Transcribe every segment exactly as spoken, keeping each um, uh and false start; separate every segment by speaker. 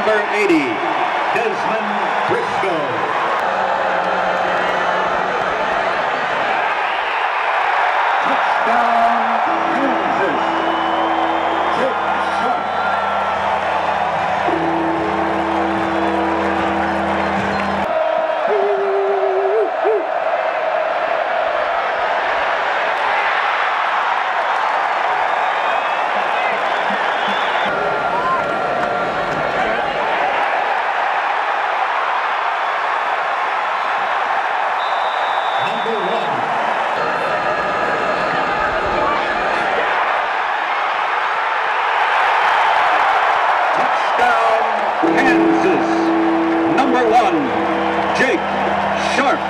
Speaker 1: number eighty, Desmond Briscoe. Touchdown, Kansas. Jake Sharp. Kansas, number one, Jake Sharp.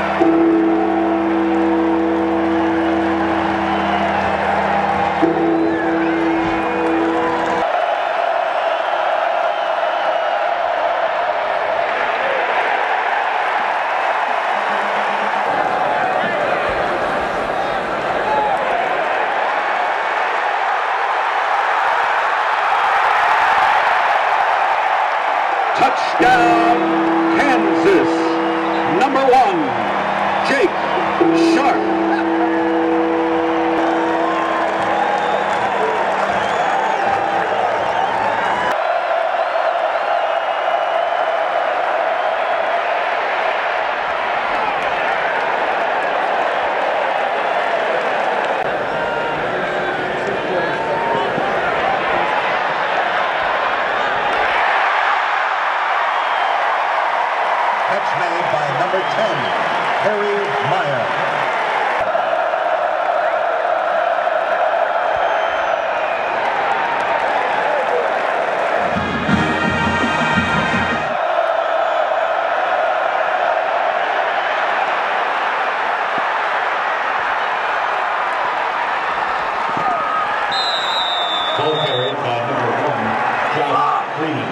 Speaker 1: Touchdown, Kansas, number one, Jake Sharp. Catch made by number ten, Harry Meyer. Ball carried by number one, Josh Green.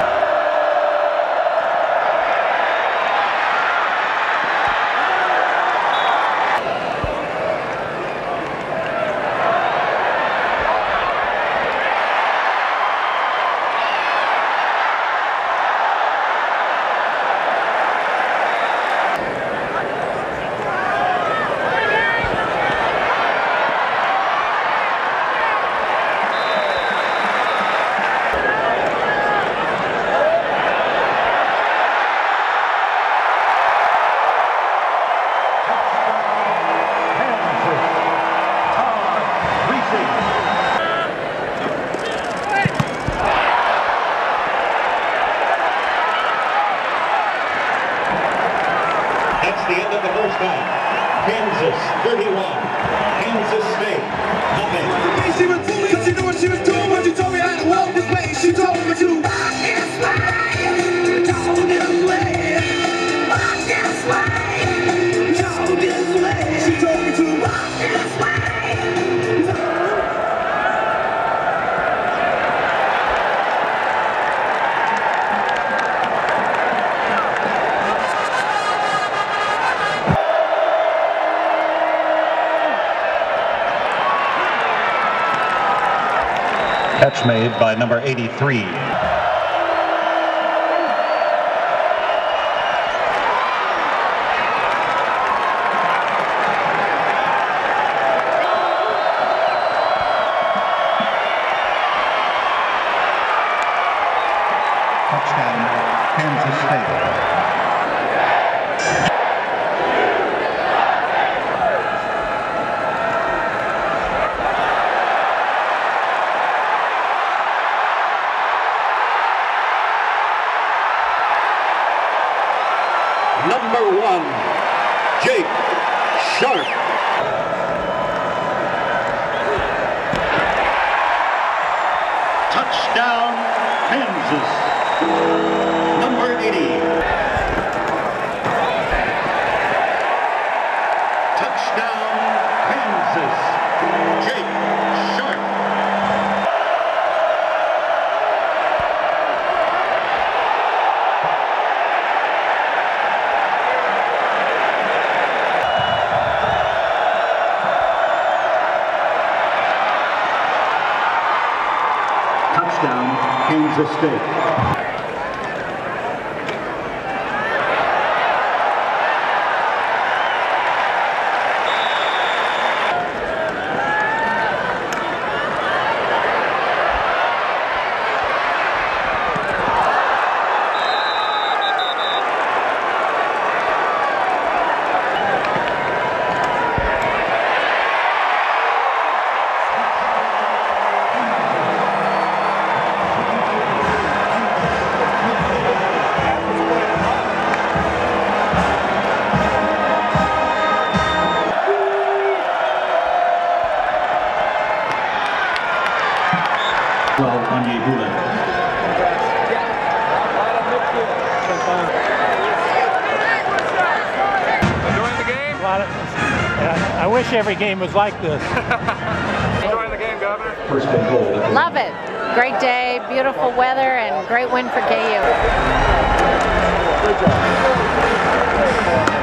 Speaker 1: That's the end of the first half. Kansas thirty-one, Kansas State nothing.
Speaker 2: She was doing because she knew what she was doing. When she told me how to walk this way, she told me to walk this way, talk this way, walk this way, talk this way. She told me to walk this way.
Speaker 1: Catch made by number eighty-three. Touchdown, Kansas State. Number one, Jake Sharp. Touchdown, Kansas. Number eighty. Touchdown, Kansas. Jake Sharp. Touchdown, Kansas State. Kanye Boulet.
Speaker 3: Enjoying the game?
Speaker 4: A lot of, yeah, I wish every game was like this.
Speaker 3: Enjoying the game, Governor?
Speaker 1: First and goal.
Speaker 5: Love it. Great day, beautiful weather, and great win for K U.
Speaker 4: Good job.